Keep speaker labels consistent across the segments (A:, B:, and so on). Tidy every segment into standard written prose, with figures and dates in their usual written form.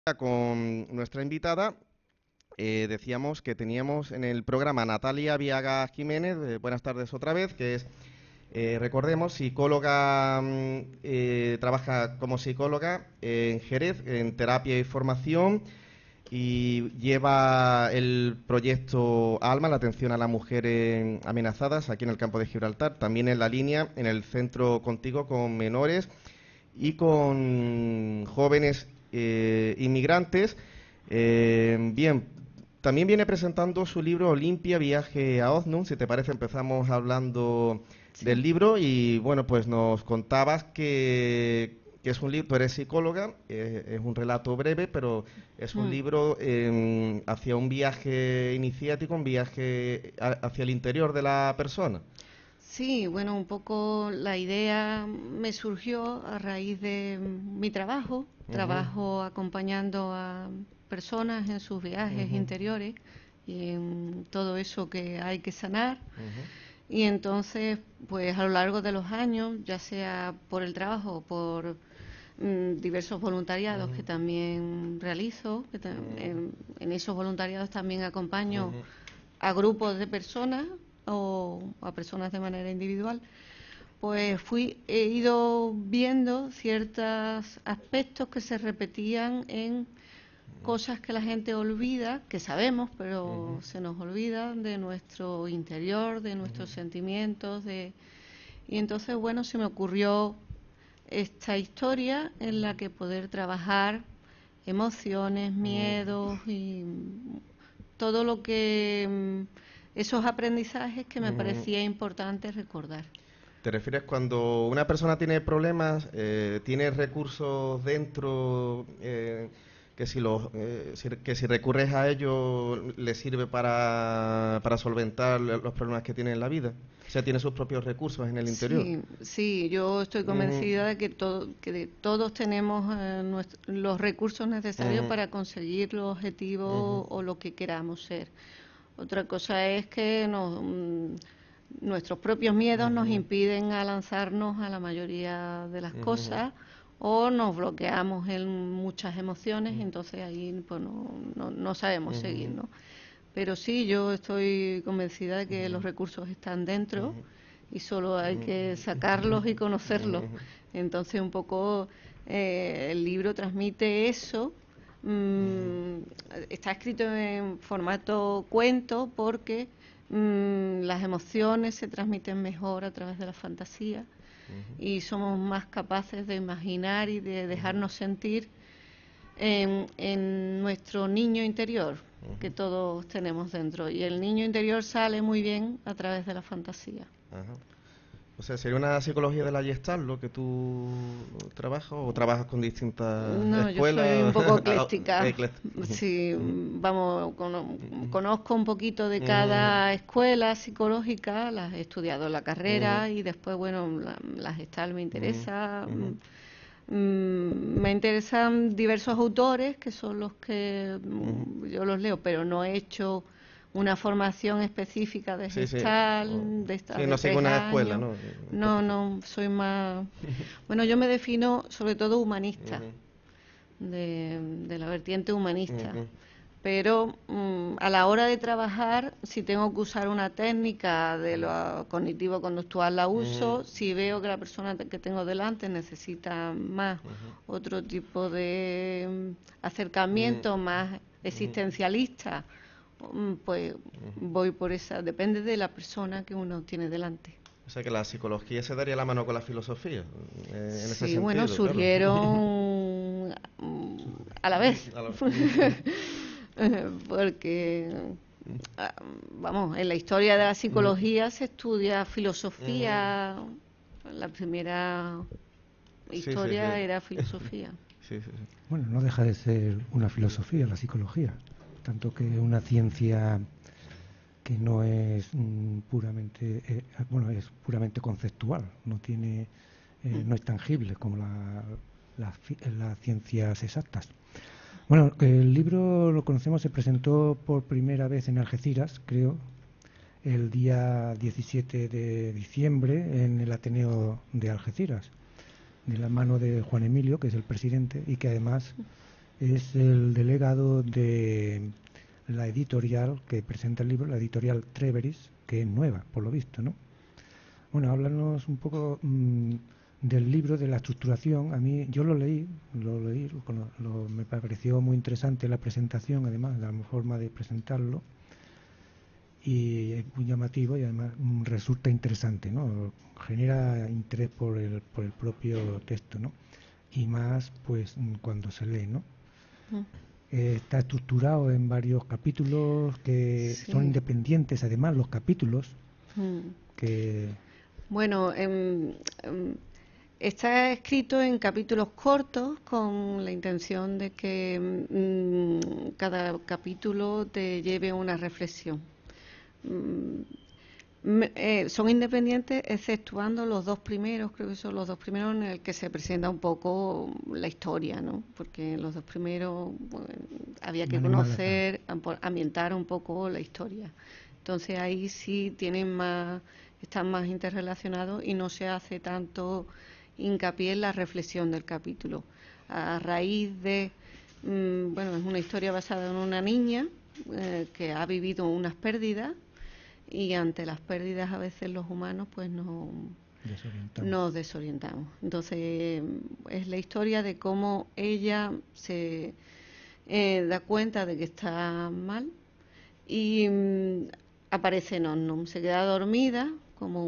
A: Con nuestra invitada, decíamos que teníamos en el programa a Natalia Viaga Jiménez, buenas tardes otra vez, que es, recordemos, psicóloga, trabaja como psicóloga en Jerez, en terapia y formación, y lleva el proyecto ALMA, la atención a las mujeres amenazadas, aquí en el campo de Gibraltar, también en la línea, en el centro contigo, con menores y con jóvenes inmigrantes. Bien, también viene presentando su libro Olimpia, viaje a Oznum. Si te parece, empezamos hablando del
B: Sí.
A: libro y bueno, pues nos contabas que es un libro, tú eres psicóloga, es un relato breve, pero es un
B: Mm.
A: libro hacia un viaje iniciático, un viaje hacia el interior de la persona.
B: Sí, bueno, un poco la idea me surgió a raíz de mi trabajo.
A: Ujú,
B: Trabajo acompañando a personas en sus viajes
A: ujú,
B: interiores y en todo eso que hay que sanar.
A: ujú,
B: Y entonces, pues a lo largo de los años, ya sea por el trabajo o por diversos voluntariados que
A: ujú,
B: también realizo,
A: ujú,
B: en esos voluntariados también acompaño
A: ujú.
B: a grupos de personas o a personas de manera individual, pues he ido viendo ciertos aspectos que se repetían en cosas que la gente olvida, que sabemos, pero
A: Ujú,
B: se nos olvida de nuestro interior, de
A: ujú,
B: nuestros sentimientos, y entonces, bueno, se me ocurrió esta historia en la que poder trabajar emociones,
A: ujú,
B: miedos y todo lo que esos aprendizajes que me
A: ujú.
B: parecía importante recordar.
A: ¿Te refieres cuando una persona tiene problemas, tiene recursos dentro que si recurres a ellos le sirve para solventar los problemas que tiene en la vida? O sea, tiene sus propios recursos en el interior.
B: Sí, sí, yo estoy
A: Ujú,
B: convencida de que, todos tenemos los recursos necesarios
A: ujú,
B: para conseguir los
A: ujú,
B: objetivos o lo que queramos ser. Otra cosa es que nuestros propios miedos nos
A: ujú,
B: impiden a lanzarnos a la mayoría de las
A: ujú,
B: cosas o nos bloqueamos en muchas emociones y
A: ujú,
B: entonces ahí pues no sabemos seguir,
A: ujú,
B: ¿no? Pero sí, yo estoy convencida de que los
A: ujú,
B: recursos están dentro
A: ujú,
B: y solo hay
A: ujú,
B: que sacarlos y conocerlos.
A: ujú,
B: Entonces, un poco el libro transmite eso.
A: ujú,
B: Mm, Está escrito en formato cuento porque las emociones se transmiten mejor a través de la fantasía
A: ujú,
B: y somos más capaces de imaginar y de
A: ujú,
B: dejarnos sentir en nuestro niño interior que
A: ujú.
B: todos tenemos dentro. Y el niño interior sale muy bien a través de la fantasía.
A: Ajá. O sea, ¿sería una psicología de la Gestalt lo que tú trabajas o trabajas con distintas
B: No, yo soy un
A: escuelas?
B: poco ecléctica.
A: Ujú,
B: Sí,
A: ujú,
B: vamos,
A: ujú,
B: conozco un poquito de
A: ujú,
B: cada escuela psicológica, las he estudiado en la
A: ujú,
B: carrera y después, bueno, la Gestalt me
A: ujú,
B: interesa.
A: ujú,
B: Me interesan diversos autores que son los que
A: ujú.
B: yo los leo, pero no he hecho una formación específica de
A: Sí, sí.
B: Gestalt,
A: o-
B: de estas
A: Sí,
B: de
A: no sigo
B: tres
A: una escuela,
B: años.
A: ¿no?
B: No, no, soy más... Bueno, yo me defino sobre todo humanista,
A: Ujú,
B: de la vertiente humanista.
A: ujú,
B: Pero a la hora de trabajar, si tengo que usar una técnica de lo cognitivo-conductual, la
A: ujú,
B: uso. Si veo que la persona que tengo delante necesita más
A: ujú,
B: otro tipo de
A: ujú,
B: acercamiento, más
A: ujú,
B: existencialista, pues
A: ujú.
B: voy por esa. Depende de la persona que uno tiene delante.
A: O sea que la psicología se daría la mano con la filosofía, en ese
B: Sí, bueno,
A: sentido, claro.
B: surgieron a la vez.
A: Ujú,
B: Porque, ah, vamos, en la historia de la
A: ujú,
B: psicología se estudia
A: ujú.
B: filosofía. La primera
A: Sí, sí, sí.
B: historia era filosofía.
A: Sí, sí, sí.
C: Bueno, no deja de ser una filosofía, la psicología, tanto que una ciencia que no es puramente, bueno, es puramente conceptual, no tiene,
B: Mm.
C: no es tangible como las ciencias exactas. Bueno, el libro lo conocemos, se presentó por primera vez en Algeciras, creo, el día 17 de diciembre en el Ateneo de Algeciras, de la mano de Juan Emilio, que es el presidente, y que además es el delegado de la editorial que presenta el libro, la editorial Treveris, que es nueva, por lo visto, ¿no? Bueno, háblanos un poco del libro, de la estructuración. A mí, yo lo leí, me pareció muy interesante la presentación, además, la forma de presentarlo, y es muy llamativo y además resulta interesante, ¿no? Genera interés por el propio texto, ¿no? Y más, pues, cuando se lee, ¿no? Está estructurado en varios capítulos que son independientes, además, los capítulos que...
B: Bueno, está escrito en capítulos cortos con la intención de que cada capítulo te lleve a una reflexión. Son independientes exceptuando los dos primeros, creo que son los dos primeros en el que se presenta un poco la historia, ¿no? Porque en los dos primeros había que conocer, ambientar un poco la historia. Entonces ahí sí están más interrelacionados y no se hace tanto hincapié en la reflexión del capítulo. A raíz de, bueno, es una historia basada en una niña que ha vivido unas pérdidas, y ante las pérdidas a veces los humanos pues nos desorientamos. Entonces es la historia de cómo ella se da cuenta de que está mal y aparece en Omnum, se queda dormida, como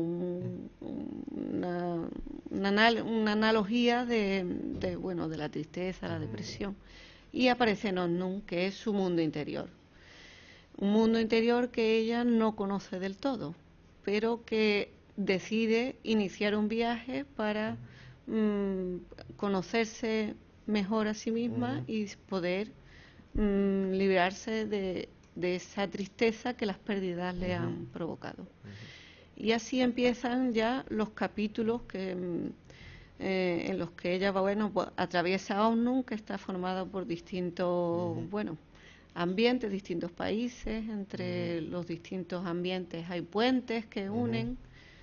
B: una analogía de la tristeza, la depresión, y aparece en Omnum, que es su mundo interior. Un mundo interior que ella no conoce del todo, pero que decide iniciar un viaje para conocerse mejor a sí misma y poder librarse de esa tristeza que las pérdidas le han provocado. Y así empiezan ya los capítulos en los que ella atraviesa Omnum, que está formado por distintos, ambientes, distintos países. Entre los distintos ambientes hay puentes que unen.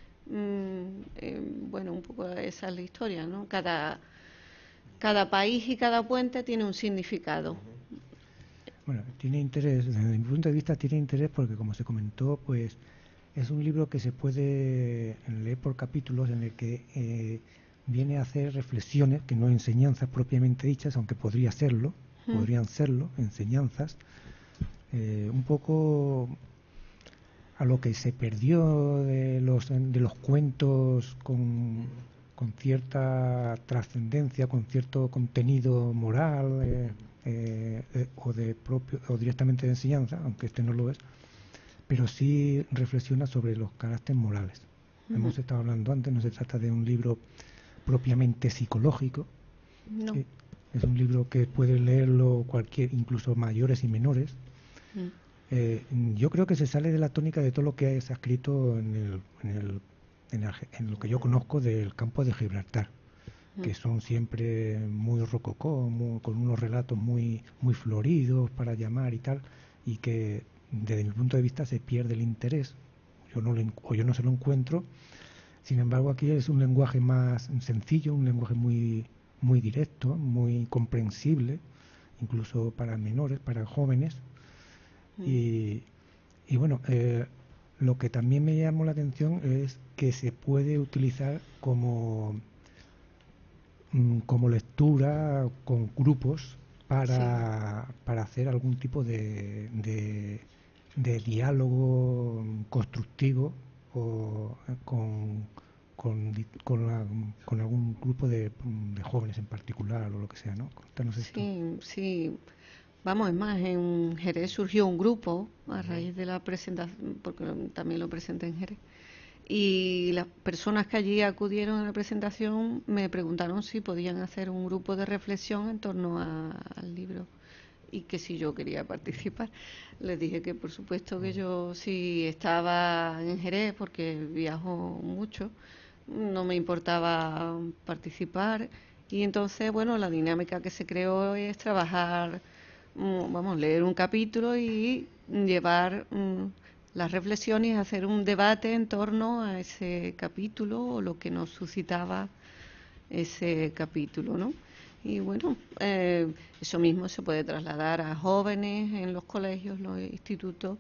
B: Un poco esa es la historia, ¿no? Cada país y cada puente tiene un significado.
C: Bueno, tiene interés, desde mi punto de vista tiene interés porque, como se comentó, pues es un libro que se puede leer por capítulos, en el que viene a hacer reflexiones, que no enseñanzas propiamente dichas, aunque podrían serlo, enseñanzas, un poco a lo que se perdió de los cuentos con cierta trascendencia, con cierto contenido moral, o directamente de enseñanza, aunque este no lo es, pero sí reflexiona sobre los caracteres morales. Hemos estado hablando antes, no se trata de un libro propiamente psicológico.
B: No.
C: Es un libro que puede leerlo incluso mayores y menores. Yo creo que se sale de la tónica de todo lo que se ha escrito en lo que yo conozco del campo de Gibraltar, que son siempre muy rococó, con unos relatos muy floridos para llamar y tal, y que desde mi punto de vista se pierde el interés. Yo no se lo encuentro. Sin embargo, aquí es un lenguaje más sencillo, un lenguaje muy directo, muy comprensible, incluso para menores, para jóvenes. Y bueno, lo que también me llamó la atención es que se puede utilizar como lectura con grupos para hacer algún tipo de diálogo constructivo o con algún grupo de jóvenes en particular o lo que sea, ¿no? Cuéntanos esto.
B: Sí. Vamos, es más, en Jerez surgió un grupo a raíz de la presentación, porque también lo presenté en Jerez, y las personas que allí acudieron a la presentación me preguntaron si podían hacer un grupo de reflexión en torno al libro y que si yo quería participar. Les dije que por supuesto que yo, si estaba en Jerez, porque viajo mucho, no me importaba participar. Y entonces, la dinámica que se creó es trabajar, leer un capítulo y llevar las reflexiones y hacer un debate en torno a ese capítulo o lo que nos suscitaba ese capítulo, ¿no? Y bueno, eso mismo se puede trasladar a jóvenes en los colegios, los institutos.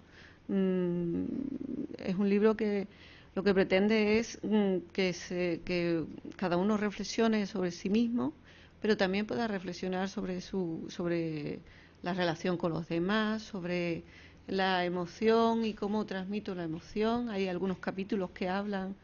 B: Es un libro que lo que pretende es que cada uno reflexione sobre sí mismo, pero también pueda reflexionar sobre la relación con los demás, sobre la emoción y cómo transmito la emoción. Hay algunos capítulos que hablan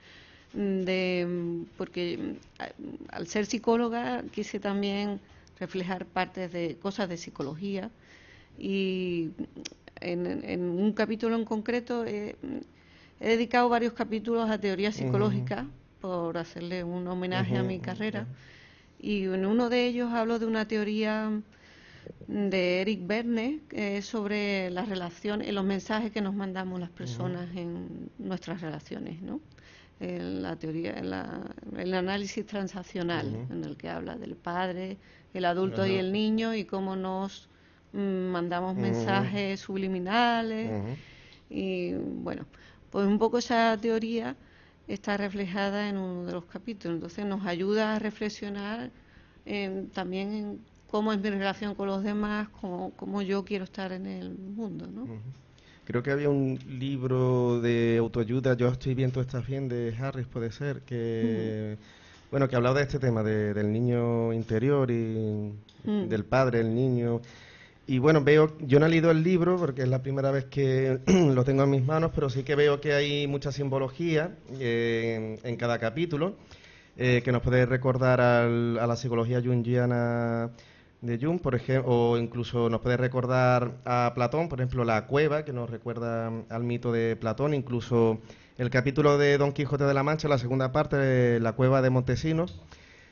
B: porque al ser psicóloga quise también reflejar partes de cosas de psicología, y en un capítulo en concreto he dedicado varios capítulos a teoría psicológica por hacerle un homenaje a mi carrera, y en uno de ellos hablo de una teoría de Eric Berne sobre las relaciones, los mensajes que nos mandamos las personas en nuestras relaciones, ¿no? La teoría, el análisis transaccional, en el que habla del padre, el adulto y el niño, y cómo nos mandamos mensajes subliminales. Y bueno, pues un poco esa teoría está reflejada en uno de los capítulos. Entonces nos ayuda a reflexionar también en cómo es mi relación con los demás, cómo yo quiero estar en el mundo, ¿no?
A: Creo que había un libro de autoayuda, Yo estoy bien, tú estás bien, de Harris, puede ser, que bueno, que hablaba de este tema del niño interior y del padre, el niño. Y bueno, yo no he leído el libro porque es la primera vez que lo tengo en mis manos, pero sí que veo que hay mucha simbología en cada capítulo, que nos puede recordar a la psicología junguiana de Jung, por ejemplo, o incluso nos puede recordar a Platón, por ejemplo, la cueva, que nos recuerda al mito de Platón, incluso el capítulo de Don Quijote de la Mancha, la segunda parte, de la cueva de Montesinos,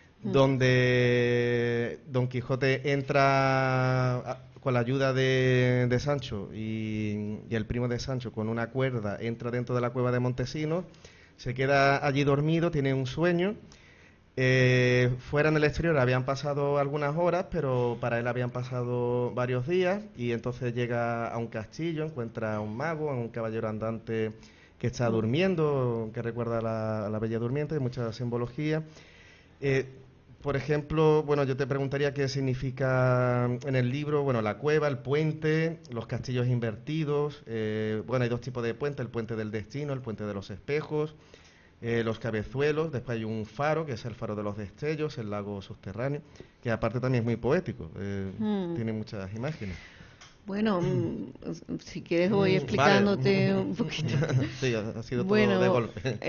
A: donde Don Quijote entra con la ayuda de Sancho y el primo de Sancho con una cuerda, entra dentro de la cueva de Montesinos, se queda allí dormido, tiene un sueño. Fuera en el exterior habían pasado algunas horas, pero para él habían pasado varios días, y entonces llega a un castillo, encuentra a un mago, a un caballero andante que está durmiendo, que recuerda a la Bella Durmiente, hay mucha simbología. Por ejemplo, bueno, yo te preguntaría qué significa en el libro, bueno, la cueva, el puente, los castillos invertidos. Bueno, hay dos tipos de puente, el puente del destino, el puente de los espejos, los cabezuelos. Después hay un faro, que es el faro de los destellos, el lago subterráneo, que aparte también es muy poético, tiene muchas imágenes.
B: Bueno, si quieres voy explicándote un poquito.
A: Sí, ha sido todo
B: bueno,
A: de golpe.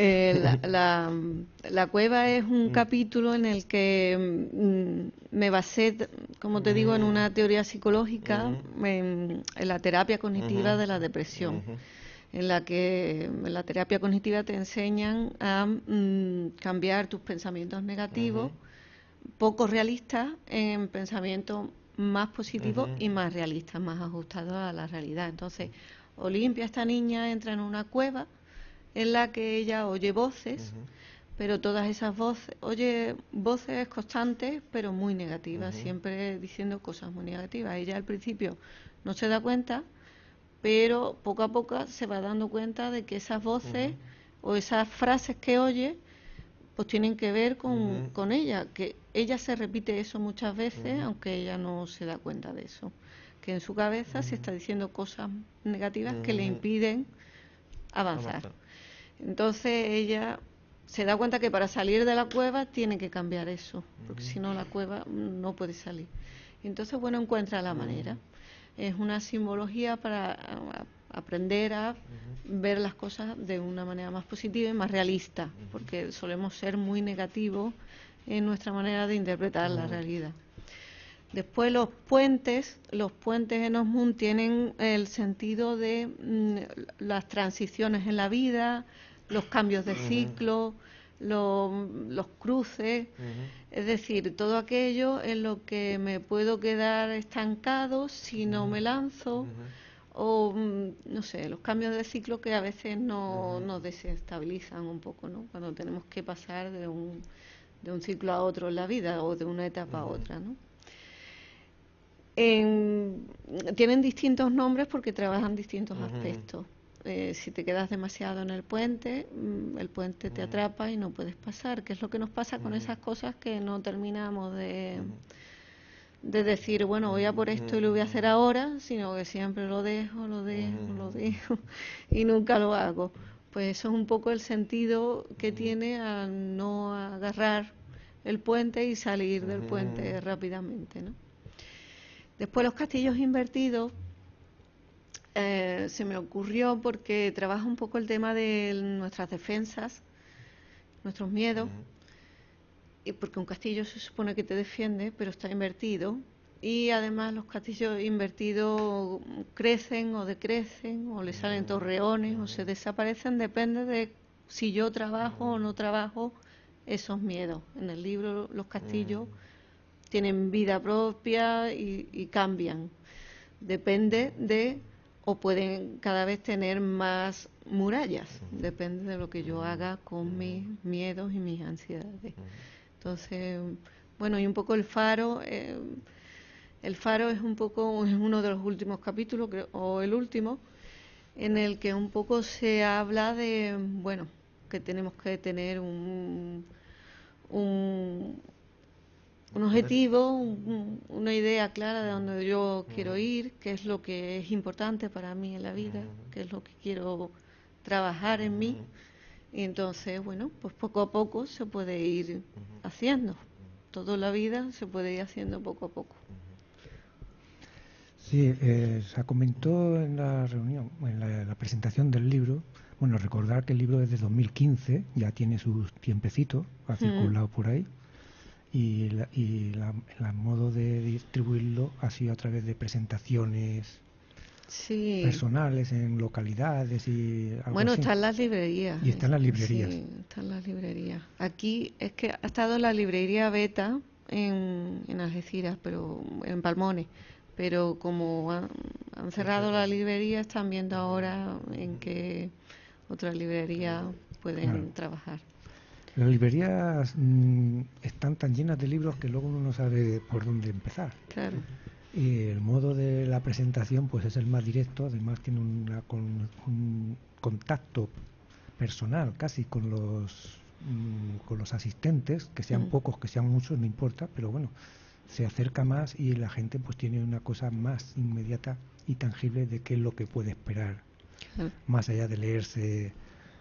B: La cueva es un capítulo en el que me basé, como te digo, en una teoría psicológica, en la terapia cognitiva de la depresión, en la que en la terapia cognitiva te enseñan a cambiar tus pensamientos negativos, poco realistas, en pensamientos más positivos y más realistas, más ajustados a la realidad. Entonces, Olimpia, esta niña, entra en una cueva en la que ella oye voces, pero todas esas voces, oye voces constantes, pero muy negativas, siempre diciendo cosas muy negativas. Ella al principio no se da cuenta, pero poco a poco se va dando cuenta de que esas voces o esas frases que oye pues tienen que ver con ella, que ella se repite eso muchas veces, aunque ella no se da cuenta de eso, que en su cabeza se está diciendo cosas negativas que le impiden avanzar. Entonces ella se da cuenta que para salir de la cueva tiene que cambiar eso, porque si no la cueva no puede salir. Entonces, bueno, encuentra la manera. Es una simbología para aprender a ver las cosas de una manera más positiva y más realista, porque solemos ser muy negativos en nuestra manera de interpretar la realidad. Después los puentes en Osmund tienen el sentido de las transiciones en la vida, los cambios de ciclo, los cruces, es decir, todo aquello en lo que me puedo quedar estancado si no me lanzo, o no sé, los cambios de ciclo que a veces nos desestabilizan un poco, ¿no? Cuando tenemos que pasar de un ciclo a otro en la vida o de una etapa a otra, ¿no? Tienen distintos nombres porque trabajan distintos aspectos. Si te quedas demasiado en el puente te atrapa y no puedes pasar, que es lo que nos pasa con esas cosas que no terminamos de de decir, bueno, voy a por esto y lo voy a hacer ahora, sino que siempre lo dejo y nunca lo hago. Pues eso es un poco el sentido que tiene al no agarrar el puente y salir del puente rápidamente, ¿no? Después los castillos invertidos, se me ocurrió porque trabaja un poco el tema de nuestras defensas, nuestros miedos, y porque un castillo se supone que te defiende, pero está invertido, y además los castillos invertidos crecen o decrecen, o le salen torreones o se desaparecen, depende de si yo trabajo o no trabajo esos miedos. En el libro los castillos tienen vida propia y cambian, depende de, o pueden cada vez tener más murallas, depende de lo que yo haga con mis miedos y mis ansiedades. Entonces, bueno, y un poco el faro es un poco, es uno de los últimos capítulos, creo, o el último, en el que un poco se habla de, bueno, que tenemos que tener un objetivo, una idea clara de dónde yo quiero ir, qué es lo que es importante para mí en la vida, qué es lo que quiero trabajar en mí. Y entonces, bueno, pues poco a poco se puede ir haciendo. Toda la vida se puede ir haciendo poco a poco.
C: Sí, se comentó en la reunión, en la presentación del libro. Bueno, recordar que el libro es de 2015, ya tiene sus tiempecitos, ha circulado por ahí. Y el modo de distribuirlo ha sido a través de presentaciones personales en localidades y algo
B: bueno,
C: así.
B: está en las librerías.
C: Y está en las librerías.
B: Sí, está en las librerías. Aquí es que ha estado en la librería Beta en Algeciras, pero en Palmones. Pero como han cerrado la librería, están viendo ahora en qué otras librerías pueden trabajar.
C: Las librerías están tan llenas de libros que luego uno no sabe por dónde empezar.
B: Claro.
C: Y el modo de la presentación pues es el más directo, además tiene un contacto personal casi con los asistentes, que sean pocos, que sean muchos, no importa, pero bueno, se acerca más y la gente pues tiene una cosa más inmediata y tangible de qué es lo que puede esperar, más allá de leerse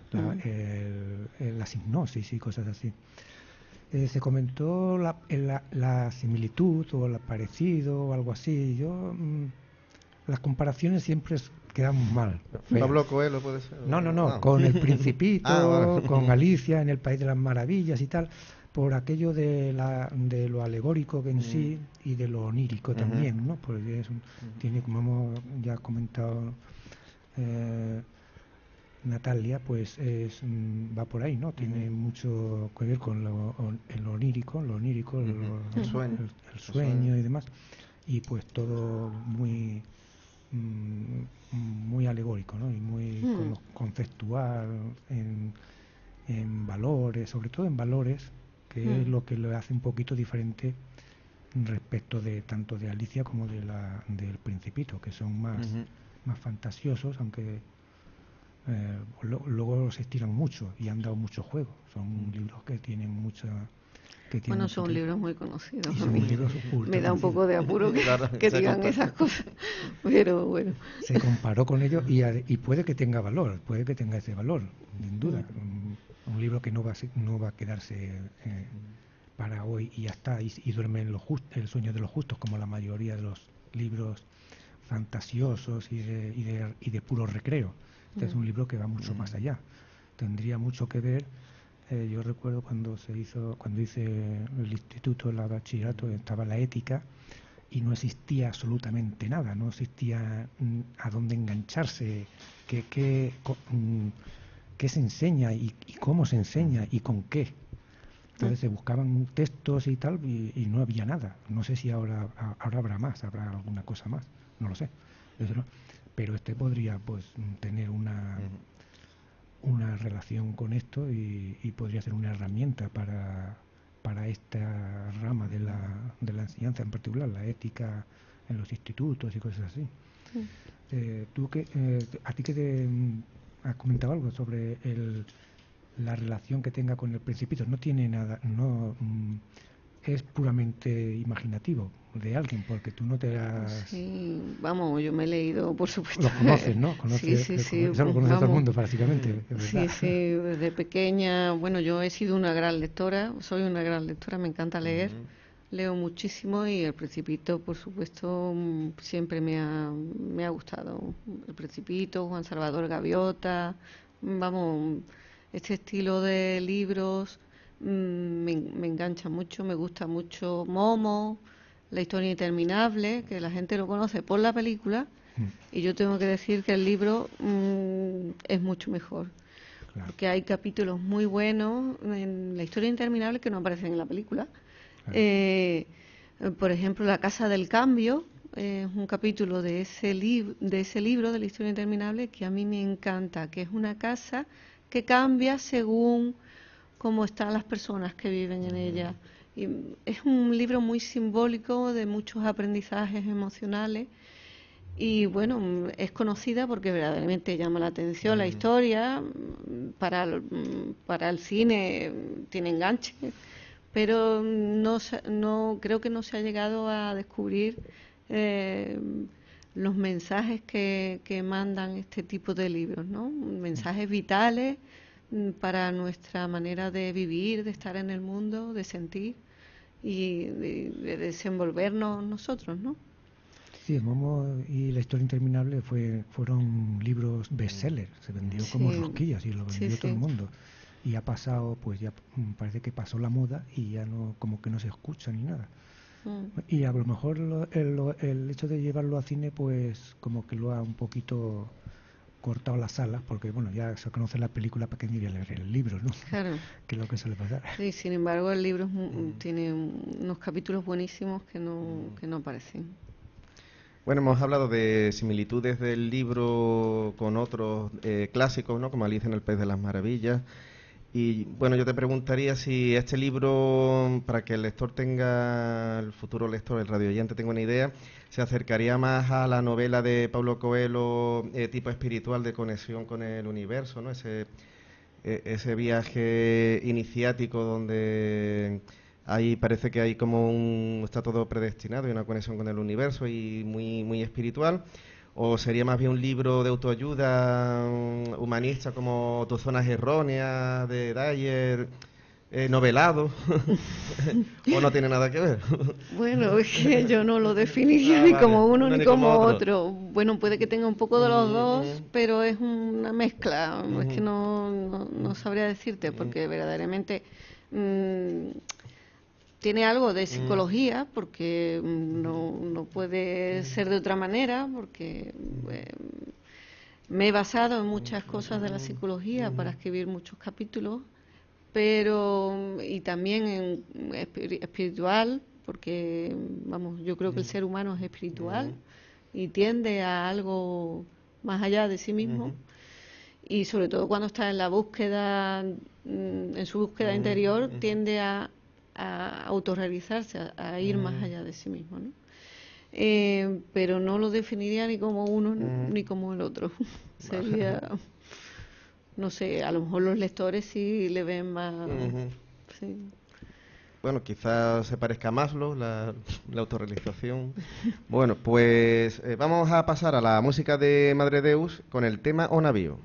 C: la hipnosis y cosas así. Se comentó la similitud o el parecido o algo así. Las comparaciones siempre quedan mal.
A: Pablo Coelho puede ser.
C: No, con El Principito, con Alicia en el País de las Maravillas y tal, por aquello de lo alegórico que en sí y de lo onírico también, ¿no? Porque tiene, como hemos ya comentado, Natalia, pues va por ahí, ¿no? Tiene mucho que ver con lo onírico, el sueño y demás, y pues todo muy muy alegórico, ¿no? Y muy conceptual en valores, sobre todo en valores, que es lo que lo hace un poquito diferente respecto de tanto de Alicia como del Principito, que son más fantasiosos, aunque luego se estiran mucho y han dado mucho juego. Son libros que tienen mucha...
B: Bueno, son libros muy conocidos.
C: Me
B: da un poco de apuro que digan esas cosas, pero bueno.
C: Se comparó con ellos y puede que tenga valor, puede que tenga ese valor, sin duda. Un libro que no va a quedarse para hoy y ya está, y duerme en el sueño de los justos, como la mayoría de los libros fantasiosos y de puro recreo. Este es un libro que va mucho más allá. Tendría mucho que ver. Yo recuerdo cuando hice el instituto, el bachillerato, estaba la ética y no existía absolutamente nada, no existía a dónde engancharse, qué se enseña y cómo se enseña y con qué. Entonces se buscaban textos y tal y no había nada. No sé si ahora habrá más, habrá alguna cosa más, no lo sé. Pero podría pues tener una relación con esto y podría ser una herramienta para esta rama de la enseñanza en particular, la ética en los institutos y cosas así. ¿A ti que te has comentado algo sobre la relación que tenga con el Principito? No tiene nada, es puramente imaginativo de alguien, porque tú no te has...
B: Sí, vamos, yo me he leído, por supuesto.
C: Lo conoces, ¿no?
B: Sí, sí, sí.
C: Eso lo conoce todo el
B: Vamos.
C: mundo, prácticamente, es
B: Sí,
C: verdad.
B: sí, desde pequeña, bueno, yo he sido una gran lectora, soy una gran lectora, me encanta leer, leo muchísimo y El Principito, por supuesto, siempre me ha gustado. El Principito, Juan Salvador Gaviota, vamos, este estilo de libros me engancha mucho, me gusta mucho Momo, La historia interminable, que la gente lo conoce por la película, y yo tengo que decir que el libro es mucho mejor.
C: Claro,
B: Porque hay capítulos muy buenos en La historia interminable que no aparecen en la película.
C: claro.
B: Por ejemplo, La casa del cambio es un capítulo de ese libro de La historia interminable que a mí me encanta, que es una casa que cambia según cómo están las personas que viven en ella. Y es un libro muy simbólico de muchos aprendizajes emocionales. Y bueno, es conocida porque verdaderamente llama la atención la historia, para el cine tiene enganche, pero no creo que no se ha llegado a descubrir eh, los mensajes que mandan este tipo de libros, ¿no? Mensajes vitales para nuestra manera de vivir, de estar en el mundo, de sentir y de desenvolvernos nosotros, ¿no?
C: Sí, el Momo y La historia interminable fueron libros bestsellers, se vendió como
B: Sí,
C: rosquillas y lo
B: sí,
C: vendió todo el
B: sí.
C: mundo. Y ha pasado, pues ya parece que pasó la moda y ya no, como que no se escucha ni nada.
B: Mm.
C: Y a lo mejor el hecho de llevarlo a cine, pues como que lo ha un poquito cortado las alas, porque bueno, ya se conoce la película para que ni leer el libro, ¿no?
B: Claro.
C: Que es lo que suele pasar.
B: Sí, sin embargo, el libro tiene unos capítulos buenísimos que no aparecen.
A: Bueno, hemos hablado de similitudes del libro con otros clásicos, ¿no? Como Alicia en el País de las Maravillas. Y bueno, yo te preguntaría si este libro, para que el lector tenga, el futuro lector, el radioyente tenga una idea, se acercaría más a la novela de Paulo Coelho, tipo espiritual de conexión con el universo, ¿no? Ese viaje iniciático donde ahí parece que hay como está todo predestinado y una conexión con el universo y muy, muy espiritual. ¿O sería más bien un libro de autoayuda humanista como Tus zonas erróneas de Dyer, novelado? ¿O no tiene nada que ver?
B: Bueno, es que yo no lo definiría ni
A: Vale,
B: como uno
A: no
B: ni
A: ni como
B: como
A: otro.
B: otro. Bueno, puede que tenga un poco de los dos, pero es una mezcla. Es que no sabría decirte, porque verdaderamente mm, tiene algo de psicología, porque no puede ser de otra manera, porque me he basado en muchas cosas de la psicología para escribir muchos capítulos, pero y también en espiritual, porque vamos, yo creo que el ser humano es espiritual y tiende a algo más allá de sí mismo, y sobre todo cuando está en la búsqueda, en su búsqueda interior, tiende a autorrealizarse, a ir más allá de sí mismo, ¿no? Pero no lo definiría ni como uno ni como el otro. Sería, no sé, a lo mejor los lectores sí le ven más, sí.
A: Bueno, quizás se parezca a Maslow, la autorrealización. Bueno, pues vamos a pasar a la música de Madre Deus con el tema O Navío.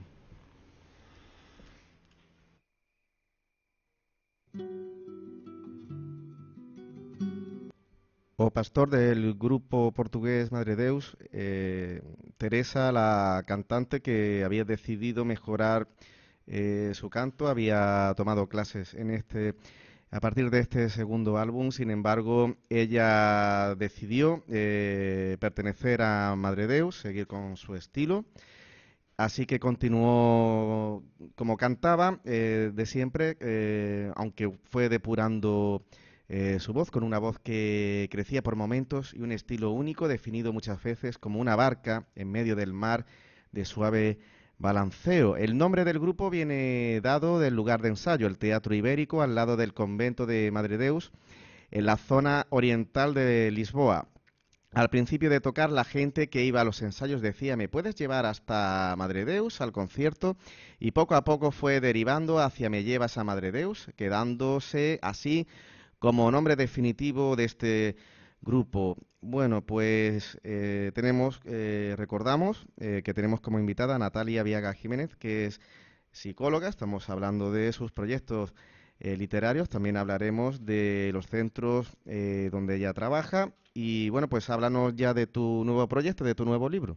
A: O pastor del grupo portugués Madre Deus, Teresa, la cantante que había decidido mejorar su canto, había tomado clases a partir de este segundo álbum. Sin embargo, ella decidió pertenecer a Madre Deus, seguir con su estilo. Así que continuó como cantaba de siempre, aunque fue depurando su voz con una voz que crecía por momentos y un estilo único, definido muchas veces como una barca en medio del mar de suave balanceo. El nombre del grupo viene dado del lugar de ensayo, el Teatro Ibérico, al lado del convento de Madre Deus, en la zona oriental de Lisboa. Al principio de tocar, la gente que iba a los ensayos decía: ¿me puedes llevar hasta Madre Deus al concierto? Y poco a poco fue derivando hacia Me llevas a Madre Deus, quedándose así como nombre definitivo de este grupo. Bueno, pues recordamos que tenemos como invitada a Natalia Viaga Jiménez, que es psicóloga. Estamos hablando de sus proyectos literarios. También hablaremos de los centros donde ella trabaja. Y bueno, pues háblanos ya de tu nuevo proyecto, de tu nuevo libro.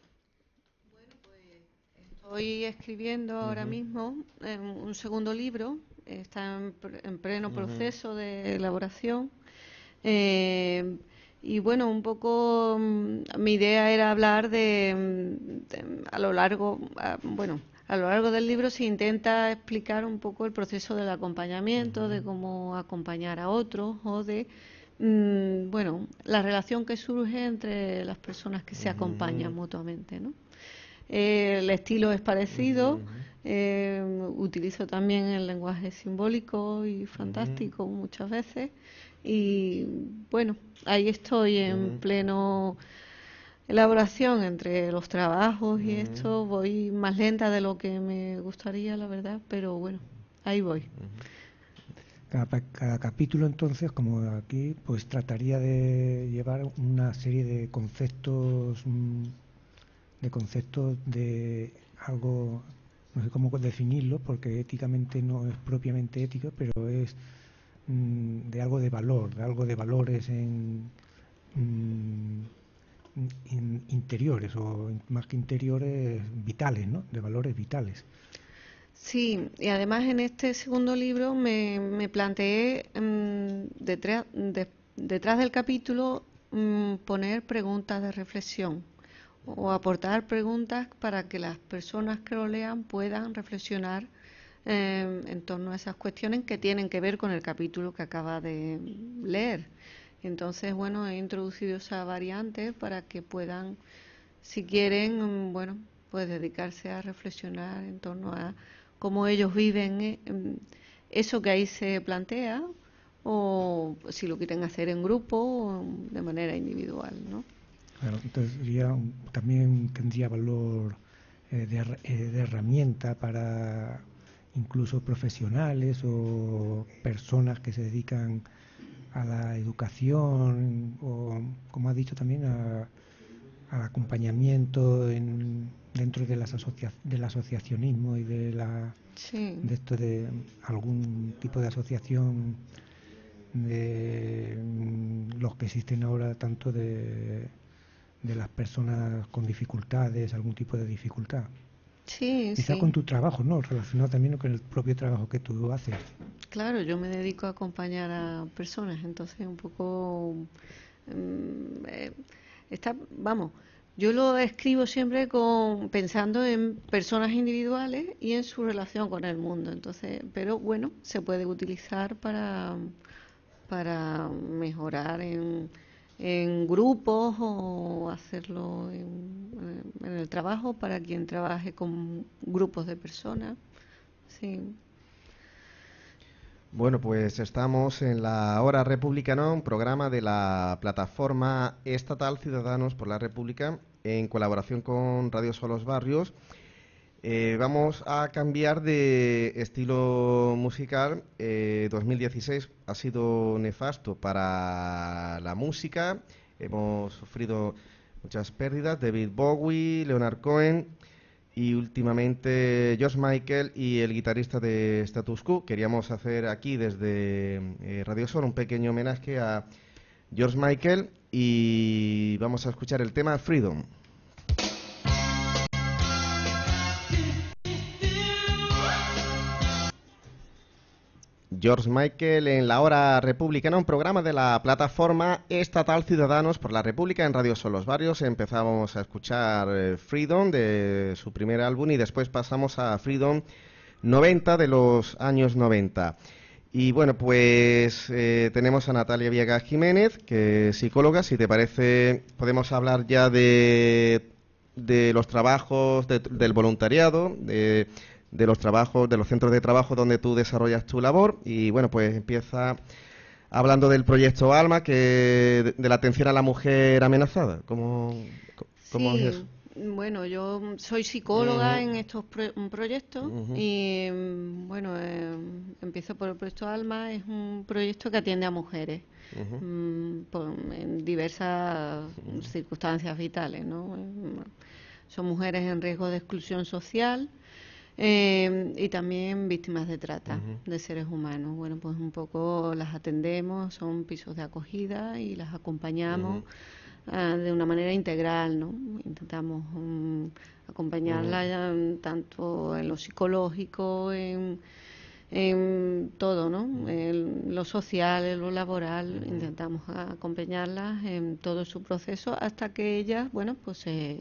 B: Estoy escribiendo ahora mismo un segundo libro, está en pleno proceso de elaboración. Y bueno, un poco mi idea era hablar a lo largo del libro se intenta explicar un poco el proceso del acompañamiento, de cómo acompañar a otros o de la relación que surge entre las personas que se acompañan mutuamente, ¿no? El estilo es parecido, utilizo también el lenguaje simbólico y fantástico muchas veces, y bueno, ahí estoy en pleno elaboración entre los trabajos y esto. Voy más lenta de lo que me gustaría, la verdad, pero bueno, ahí voy.
C: Cada capítulo, entonces, como aquí, pues trataría de llevar una serie de conceptos de algo, no sé cómo definirlo, porque éticamente no es propiamente ético, pero es de algo de valor, de algo de valores interiores, o más que interiores, vitales, ¿no? De valores vitales.
B: Sí, y además en este segundo libro me planteé detrás del capítulo poner preguntas de reflexión o aportar preguntas para que las personas que lo lean puedan reflexionar en torno a esas cuestiones que tienen que ver con el capítulo que acaba de leer. Entonces, bueno, he introducido esa variante para que puedan, si quieren, pues dedicarse a reflexionar en torno a cómo ellos viven eso que ahí se plantea, o si lo quieren hacer en grupo o de manera individual, ¿no?
C: Claro, entonces también tendría valor de herramienta para incluso profesionales o personas que se dedican a la educación o, como ha dicho también, al acompañamiento dentro de del asociacionismo y de esto de algún tipo de asociación de los que existen ahora, tanto de las personas con dificultades, algún tipo de dificultad.
B: Sí,
C: Quizá
B: sí.
C: con tu trabajo, ¿no? Relacionado también con el propio trabajo que tú haces.
B: Claro, yo me dedico a acompañar a personas, entonces un poco yo lo escribo siempre pensando en personas individuales y en su relación con el mundo, entonces, pero bueno, se puede utilizar para mejorar en grupos o hacerlo en el trabajo para quien trabaje con grupos de personas, sí.
A: Bueno, pues estamos en la Hora Republicana, un programa de la plataforma estatal Ciudadanos por la República, en colaboración con Radio Solos Barrios. Vamos a cambiar de estilo musical. 2016 ha sido nefasto para la música. Hemos sufrido muchas pérdidas. David Bowie, Leonard Cohen y últimamente George Michael y el guitarrista de Status Quo. Queríamos hacer aquí desde Radio Sol un pequeño homenaje a George Michael y vamos a escuchar el tema Freedom. George Michael en la Hora Republicana, un programa de la plataforma estatal Ciudadanos por la República en Radio Solos Barrios. Empezamos a escuchar Freedom de su primer álbum y después pasamos a Freedom 90 de los años 90. Y bueno, pues tenemos a Natalia Viaga Jiménez, que es psicóloga. Si te parece, podemos hablar ya de los trabajos, del voluntariado, de los trabajos, de los centros de trabajo donde tú desarrollas tu labor. Y bueno, pues empieza hablando del proyecto ALMA, de la atención a la mujer amenazada. ¿Cómo
B: sí,
A: es eso?
B: Bueno, yo soy psicóloga en estos proyectos y, bueno, empiezo por el proyecto Alma. Es un proyecto que atiende a mujeres en diversas circunstancias vitales, ¿no? Son mujeres en riesgo de exclusión social y también víctimas de trata de seres humanos. Bueno, pues un poco las atendemos, son pisos de acogida y las acompañamos de una manera integral, ¿no? Intentamos acompañarla tanto en lo psicológico, en todo, ¿no? En lo social, en lo laboral, intentamos acompañarlas en todo su proceso hasta que ellas, bueno, pues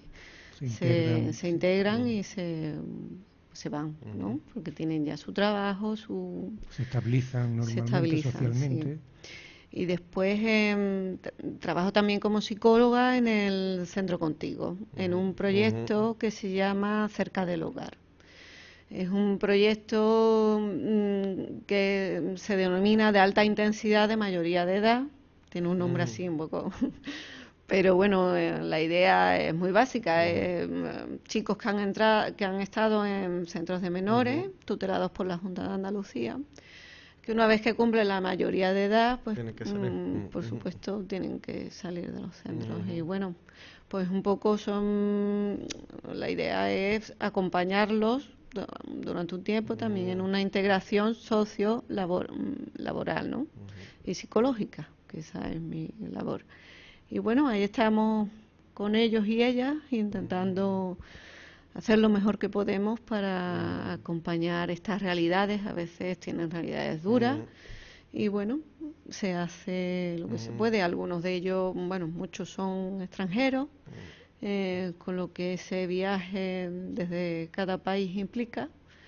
B: se integran y se van, ¿no? Porque tienen ya su trabajo,
C: se estabilizan normalmente socialmente.
B: Sí. Y después trabajo también como psicóloga en el Centro Contigo, en un proyecto que se llama Cerca del Hogar. Es un proyecto que se denomina de alta intensidad de mayoría de edad. Tiene un nombre así un poco... Pero bueno, la idea es muy básica. Chicos que han estado en centros de menores, tutelados por la Junta de Andalucía, que una vez que cumplen la mayoría de edad, pues por supuesto tienen que salir de los centros. Y bueno, pues un poco la idea es acompañarlos durante un tiempo también en una integración socio-laboral, ¿no? Y psicológica, que esa es mi labor. Y bueno, ahí estamos con ellos y ellas intentando hacer lo mejor que podemos para acompañar estas realidades. A veces tienen realidades duras y bueno, se hace lo que se puede. Algunos de ellos, bueno, muchos son extranjeros, con lo que ese viaje desde cada país implica.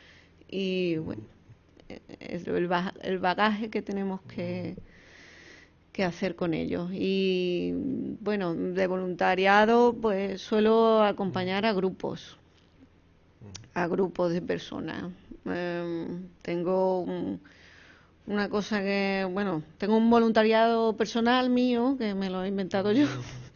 B: Y bueno, es el bagaje que tenemos que hacer con ellos. Y bueno, de voluntariado pues suelo acompañar a grupos de personas. Tengo una cosa que, bueno, tengo un voluntariado personal mío, que me lo he inventado yo,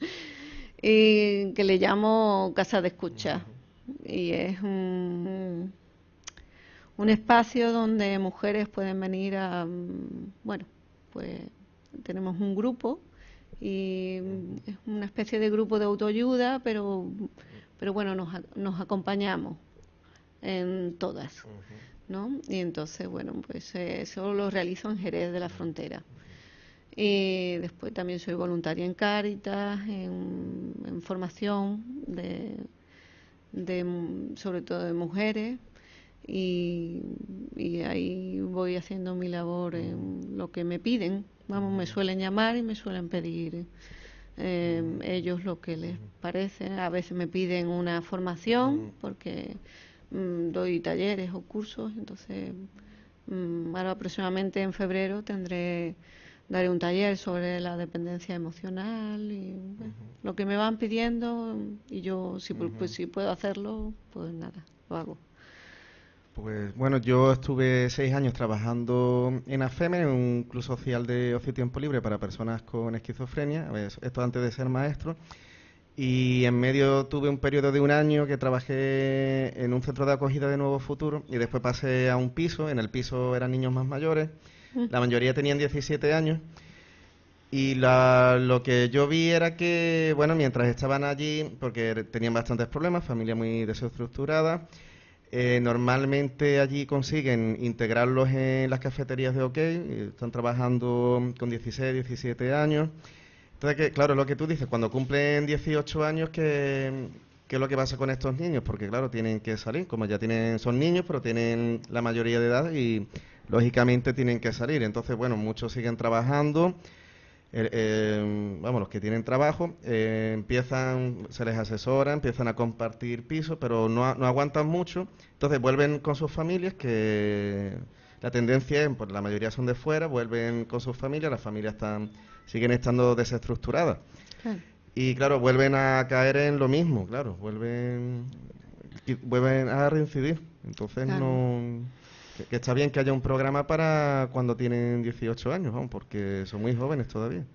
B: y que le llamo Casa de Escucha. Y es un espacio donde mujeres pueden venir a, bueno, pues tenemos un grupo y es una especie de grupo de autoayuda, pero bueno, nos acompañamos en todas, ¿no? Y entonces, bueno, pues eso lo realizo en Jerez de la Frontera. Y después también soy voluntaria en Cáritas, en formación sobre todo de mujeres, y ahí voy haciendo mi labor en lo que me piden. Vamos, me suelen llamar y me suelen pedir ellos lo que les parece. A veces me piden una formación porque doy talleres o cursos. Entonces, ahora aproximadamente en febrero daré un taller sobre la dependencia emocional y bueno, lo que me van pidiendo, y yo si puedo hacerlo, pues nada, lo hago.
A: Pues bueno, yo estuve 6 años trabajando en AFEME, en un club social de ocio y tiempo libre para personas con esquizofrenia, esto antes de ser maestro, y en medio tuve un periodo de un año que trabajé en un centro de acogida de Nuevo Futuro y después pasé a un piso. En el piso eran niños más mayores, la mayoría tenían 17 años. Y lo que yo vi era que, bueno, mientras estaban allí, porque tenían bastantes problemas, familia muy desestructurada, normalmente allí consiguen integrarlos en las cafeterías de OK, están trabajando con 16, 17 años. Entonces, que, claro, lo que tú dices, cuando cumplen 18 años, ¿qué es lo que pasa con estos niños? Porque, claro, tienen que salir, como ya son niños, pero tienen la mayoría de edad y, lógicamente, tienen que salir. Entonces, bueno, muchos siguen trabajando. Vamos, los que tienen trabajo se les asesora, empiezan a compartir pisos, pero no aguantan mucho, entonces vuelven con sus familias, que la tendencia es, pues la mayoría son de fuera, vuelven con sus familias, las familias siguen estando desestructuradas. Y claro, vuelven a caer en lo mismo, claro, vuelven a reincidir. Entonces que está bien que haya un programa para cuando tienen 18 años, porque son muy jóvenes todavía.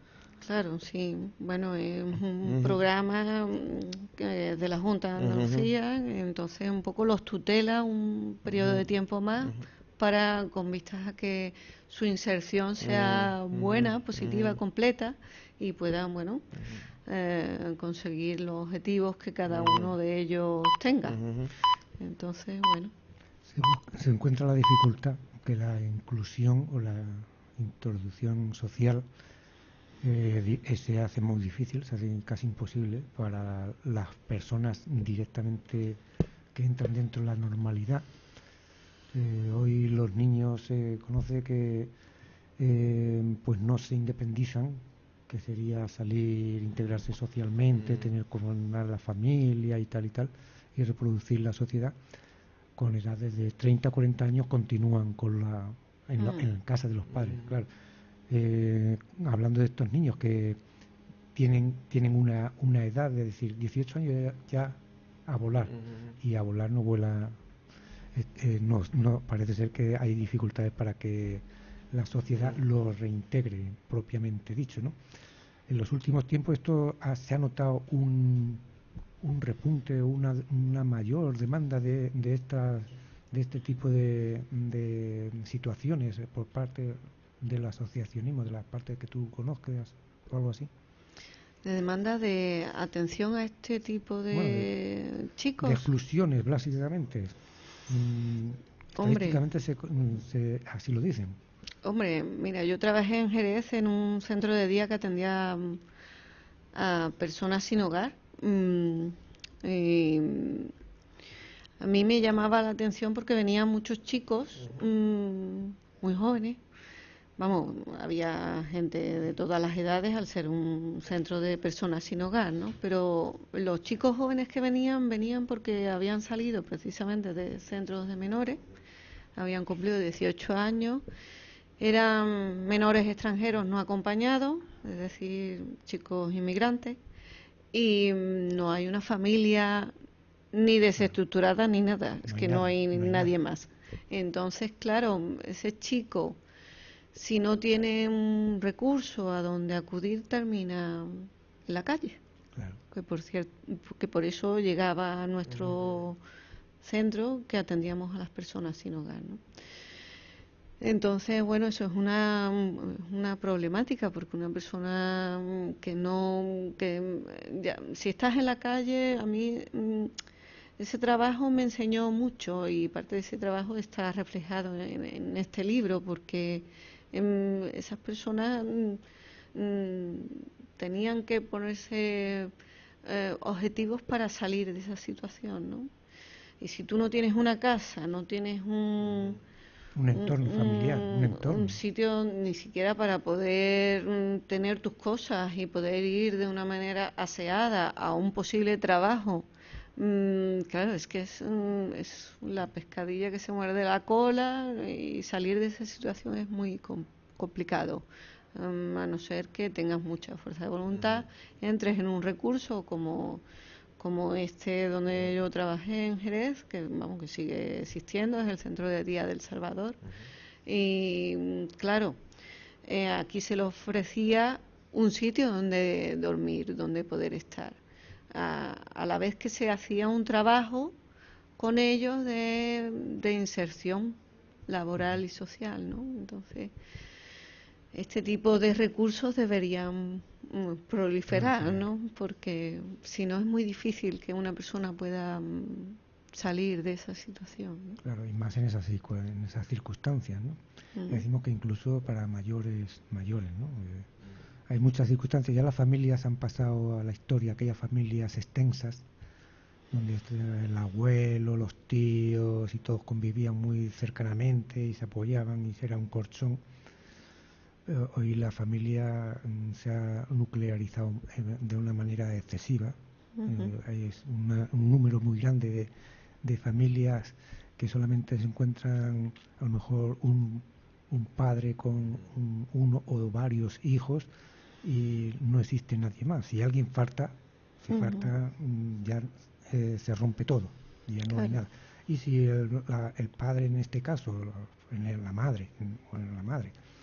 B: Claro, sí. Bueno, es un programa de la Junta de Andalucía, entonces un poco los tutela un periodo de tiempo más para, con vistas a que su inserción sea buena, positiva, completa y puedan, bueno, conseguir los objetivos que cada uno de ellos tenga. Entonces, bueno.
C: Se encuentra la dificultad que la inclusión o la introducción social se hace muy difícil, se hace casi imposible para las personas directamente que entran dentro de la normalidad. Hoy los niños se conoce que pues no se independizan, que sería salir, integrarse socialmente, tener como una la familia y tal, y reproducir la sociedad. Con edades de 30 a 40 años continúan en casa de los padres, claro. Hablando de estos niños que tienen una edad de decir 18 años ya a volar, y a volar no vuela, no parece ser que hay dificultades para que la sociedad lo reintegre propiamente dicho, ¿no? En los últimos tiempos se ha notado un repunte, una mayor demanda de este tipo de situaciones por parte del asociacionismo, de la parte que tú conozcas o algo así.
B: De demanda de atención a este tipo de chicos.
C: De exclusiones, básicamente. Estadísticamente así lo dicen.
B: Hombre, mira, yo trabajé en Jerez en un centro de día que atendía a personas sin hogar. Y a mí me llamaba la atención porque venían muchos chicos muy jóvenes. Vamos, había gente de todas las edades al ser un centro de personas sin hogar, ¿no? Pero los chicos jóvenes que venían porque habían salido precisamente de centros de menores, habían cumplido 18 años, eran menores extranjeros no acompañados, es decir, chicos inmigrantes, y no hay una familia ni desestructurada ni nada, es que no hay nadie más. Entonces, claro, ese chico, si no tiene un recurso a donde acudir, termina en la calle.
C: Claro.
B: Que por eso llegaba a nuestro centro, que atendíamos a las personas sin hogar, ¿no? Entonces, bueno, eso es una problemática, porque una persona si estás en la calle, a mí ese trabajo me enseñó mucho, y parte de ese trabajo está reflejado en este libro, porque esas personas tenían que ponerse objetivos para salir de esa situación, ¿no? Y si tú no tienes una casa, no tienes un
C: entorno familiar,
B: un sitio ni siquiera para poder tener tus cosas y poder ir de una manera aseada a un posible trabajo, claro, es que es la pescadilla que se muerde la cola, y salir de esa situación es muy complicado, a no ser que tengas mucha fuerza de voluntad, entres en un recurso como este donde yo trabajé en Jerez, que vamos, que sigue existiendo, es el Centro de Día del Salvador. Y claro, aquí se le ofrecía un sitio donde dormir, donde poder estar, a la vez que se hacía un trabajo con ellos de inserción laboral y social, ¿no? Entonces, este tipo de recursos deberían proliferar, ¿no? Porque si no, es muy difícil que una persona pueda salir de esa situación, ¿no?
C: Claro, y más en esas circunstancias, ¿no? Decimos que incluso para mayores, ¿no? Hay muchas circunstancias, ya las familias han pasado a la historia, aquellas familias extensas, donde el abuelo, los tíos y todos convivían muy cercanamente y se apoyaban y era un colchón. Hoy la familia se ha nuclearizado de una manera excesiva. Hay un número muy grande de familias que solamente se encuentran a lo mejor un padre con uno o varios hijos, y no existe nadie más. Si alguien falta, ya se rompe todo, ya no hay nada. Y si el padre, en este caso, la madre,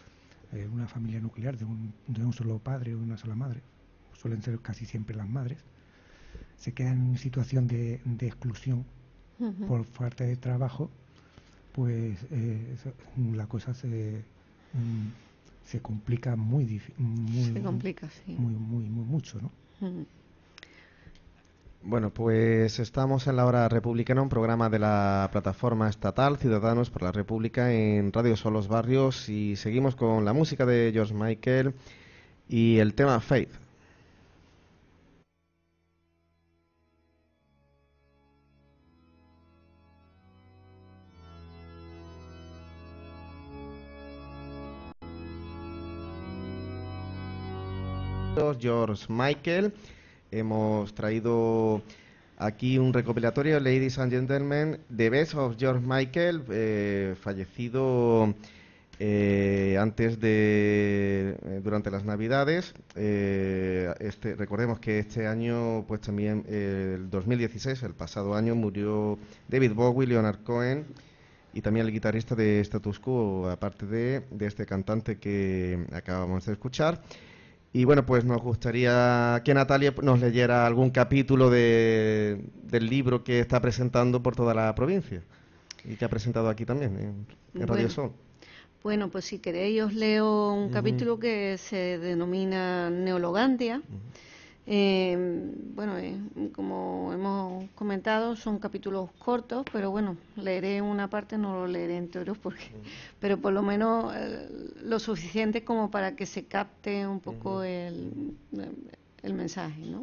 C: una familia nuclear de un solo padre o de una sola madre, suelen ser casi siempre las madres, se quedan en situación de exclusión por falta de trabajo, pues la cosa se complica mucho, ¿no?
A: Bueno, pues estamos en la Hora Republicana, un programa de la plataforma estatal Ciudadanos por la República en Radio Son los Barrios, y seguimos con la música de George Michael y el tema Faith. George Michael. Hemos traído aquí un recopilatorio, Ladies and Gentlemen, The Best of George Michael, fallecido durante las Navidades. Recordemos que este año, pues también el 2016, el pasado año, murió David Bowie, Leonard Cohen y también el guitarrista de Status Quo, aparte de este cantante que acabamos de escuchar. Y bueno, pues nos gustaría que Natalia nos leyera algún capítulo del libro que está presentando por toda la provincia y que ha presentado aquí también en Radio Sol.
B: Bueno, pues si queréis os leo un capítulo que se denomina Neologandia. Como hemos comentado, son capítulos cortos, pero bueno, leeré una parte, no lo leeré enteros, pero por lo menos lo suficiente como para que se capte un poco el mensaje, ¿no?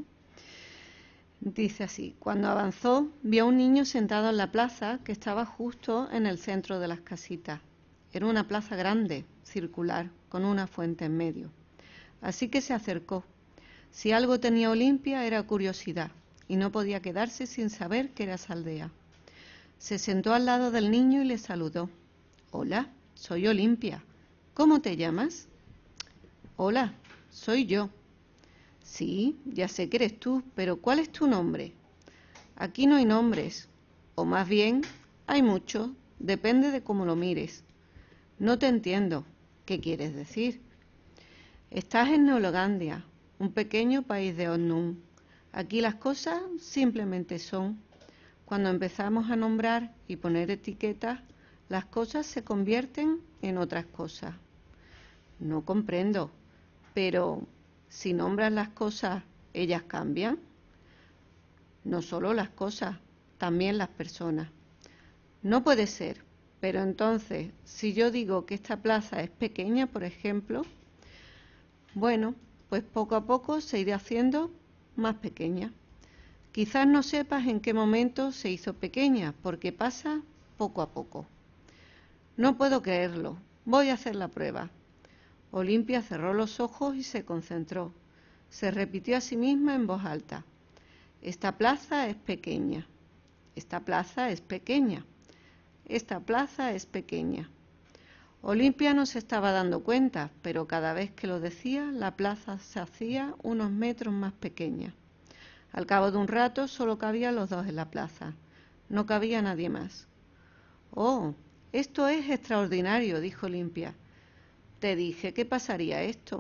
B: Dice así: cuando avanzó, vio a un niño sentado en la plaza que estaba justo en el centro de las casitas. Era una plaza grande, circular, con una fuente en medio. Así que se acercó. Si algo tenía Olimpia era curiosidad, y no podía quedarse sin saber que era esa aldea. Se sentó al lado del niño y le saludó. Hola, soy Olimpia. ¿Cómo te llamas? Hola, soy yo. Sí, ya sé que eres tú, pero ¿cuál es tu nombre? Aquí no hay nombres, o más bien, hay muchos, depende de cómo lo mires. No te entiendo. ¿Qué quieres decir? Estás en Neologandia, un pequeño país de Odnum. Aquí las cosas simplemente son. Cuando empezamos a nombrar y poner etiquetas, las cosas se convierten en otras cosas. No comprendo, pero si nombras las cosas, ¿ellas cambian? No solo las cosas, también las personas. No puede ser, pero entonces, si yo digo que esta plaza es pequeña, por ejemplo, bueno, pues poco a poco se irá haciendo más pequeña. Quizás no sepas en qué momento se hizo pequeña, porque pasa poco a poco. No puedo creerlo. Voy a hacer la prueba. Olimpia cerró los ojos y se concentró. Se repitió a sí misma en voz alta. Esta plaza es pequeña. Esta plaza es pequeña. Esta plaza es pequeña. Olimpia no se estaba dando cuenta, pero cada vez que lo decía, la plaza se hacía unos metros más pequeña. Al cabo de un rato solo cabían los dos en la plaza. No cabía nadie más. Oh, esto es extraordinario, dijo Olimpia. Te dije que pasaría esto.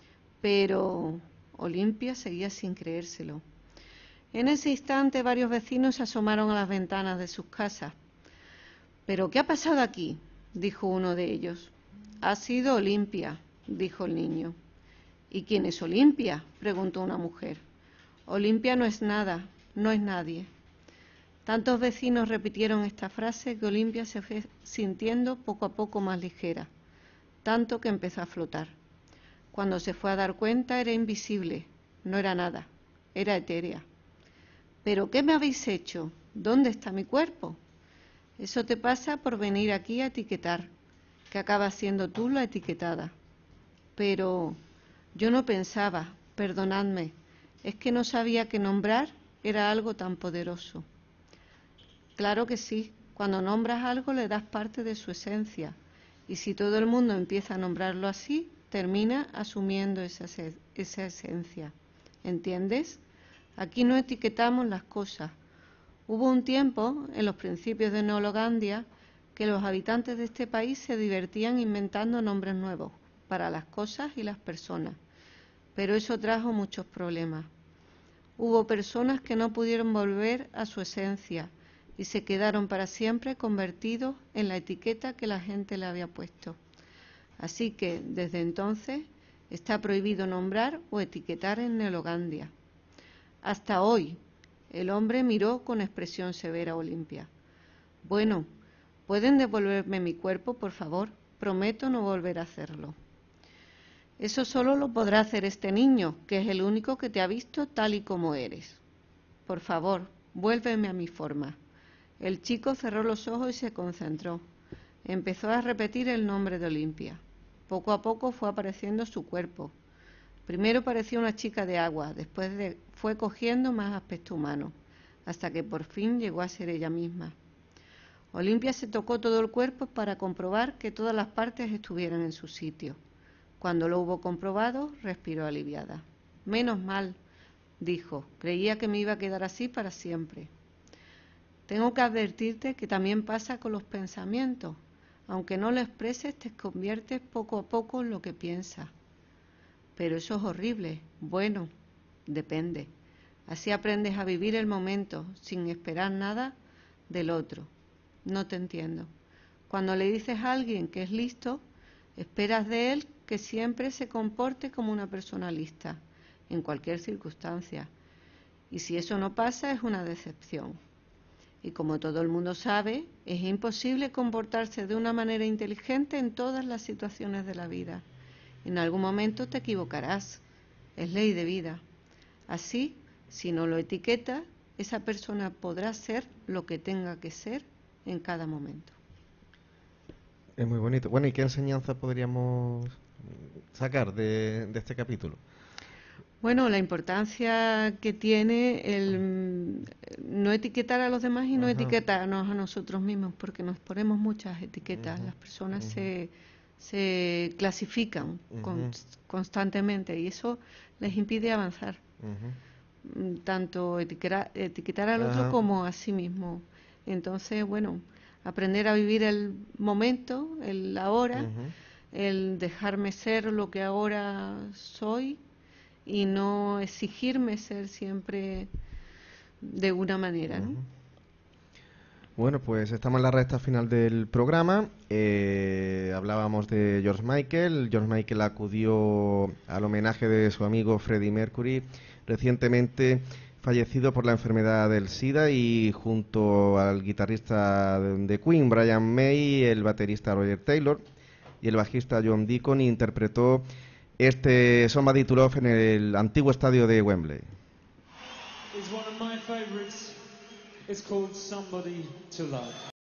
B: Pero Olimpia seguía sin creérselo. En ese instante varios vecinos se asomaron a las ventanas de sus casas. ¿Pero qué ha pasado aquí?, dijo uno de ellos. Ha sido Olimpia, dijo el niño. ¿Y quién es Olimpia?, preguntó una mujer. Olimpia no es nada, no es nadie. Tantos vecinos repitieron esta frase que Olimpia se fue sintiendo poco a poco más ligera, tanto que empezó a flotar. Cuando se fue a dar cuenta era invisible, no era nada, era etérea. ¿Pero qué me habéis hecho? ¿Dónde está mi cuerpo? Eso te pasa por venir aquí a etiquetar, que acabas siendo tú la etiquetada. Pero yo no pensaba, perdonadme, es que no sabía que nombrar era algo tan poderoso. Claro que sí, cuando nombras algo le das parte de su esencia, y si todo el mundo empieza a nombrarlo así, termina asumiendo esa esencia. ¿Entiendes? Aquí no etiquetamos las cosas. Hubo un tiempo, en los principios de Neologandia, que los habitantes de este país se divertían inventando nombres nuevos, para las cosas y las personas, pero eso trajo muchos problemas. Hubo personas que no pudieron volver a su esencia y se quedaron para siempre convertidos en la etiqueta que la gente le había puesto. Así que, desde entonces, está prohibido nombrar o etiquetar en Neologandia. Hasta hoy, el hombre miró con expresión severa a Olimpia. Bueno, ¿pueden devolverme mi cuerpo, por favor? Prometo no volver a hacerlo. Eso solo lo podrá hacer este niño, que es el único que te ha visto tal y como eres. Por favor, vuélveme a mi forma. El chico cerró los ojos y se concentró. Empezó a repetir el nombre de Olimpia. Poco a poco fue apareciendo su cuerpo. Primero parecía una chica de agua, después fue cogiendo más aspecto humano, hasta que por fin llegó a ser ella misma. Olimpia se tocó todo el cuerpo para comprobar que todas las partes estuvieran en su sitio. Cuando lo hubo comprobado, respiró aliviada. Menos mal, dijo, creía que me iba a quedar así para siempre. Tengo que advertirte que también pasa con los pensamientos. Aunque no lo expreses, te conviertes poco a poco en lo que piensas. Pero eso es horrible. Bueno, depende. Así aprendes a vivir el momento, sin esperar nada del otro. No te entiendo. Cuando le dices a alguien que es listo, esperas de él que siempre se comporte como una persona lista, en cualquier circunstancia. Y si eso no pasa, es una decepción. Y como todo el mundo sabe, es imposible comportarse de una manera inteligente en todas las situaciones de la vida. En algún momento te equivocarás. Es ley de vida. Así, si no lo etiquetas, esa persona podrá ser lo que tenga que ser en cada momento.
A: Es muy bonito. Bueno, ¿y qué enseñanza podríamos sacar de este capítulo?
B: Bueno, la importancia que tiene el no etiquetar a los demás y no etiquetarnos a nosotros mismos, porque nos ponemos muchas etiquetas. Las personas se clasifican constantemente y eso les impide avanzar. Tanto etiquetar al otro como a sí mismo. Entonces, bueno, aprender a vivir el momento, el ahora, el dejarme ser lo que ahora soy y no exigirme ser siempre de una manera, ¿no?
A: Bueno, pues estamos en la recta final del programa. Hablábamos de George Michael. George Michael acudió al homenaje de su amigo Freddie Mercury, recientemente fallecido por la enfermedad del SIDA, y junto al guitarrista de Queen, Brian May, el baterista Roger Taylor y el bajista John Deacon interpretó este Somebody to Love en el antiguo estadio de Wembley.
D: It's one of my favorites. It's called Somebody to Love.